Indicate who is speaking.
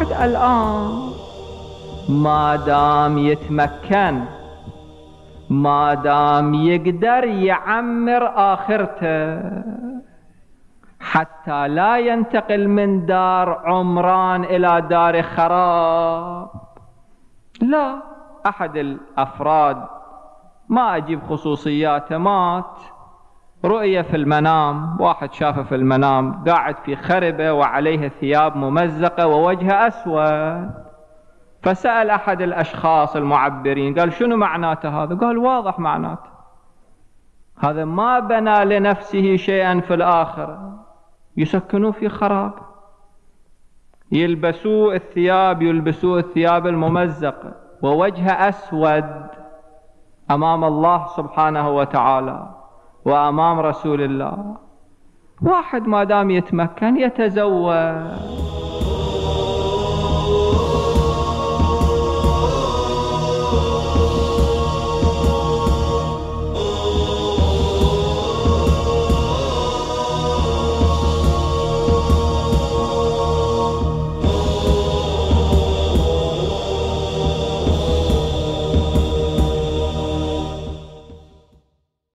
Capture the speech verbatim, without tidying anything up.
Speaker 1: موجود الآن، ما دام يتمكن، ما دام يقدر يعمر آخرته حتى لا ينتقل من دار عمران إلى دار خراب. لا، أحد الأفراد ما أجيب خصوصياته مات، رؤية في المنام، واحد شافه في المنام قاعد في خربة وعليه ثياب ممزقة ووجهه أسود، فسأل أحد الأشخاص المعبرين قال شنو معناته هذا؟ قال واضح معناته، هذا ما بنى لنفسه شيئا في الآخرة، يسكنوه في خراب، يلبسوه الثياب يلبسوه الثياب الممزقة ووجهه أسود أمام الله سبحانه وتعالى وأمام رسول الله. واحد ما دام يتمكن يتزوج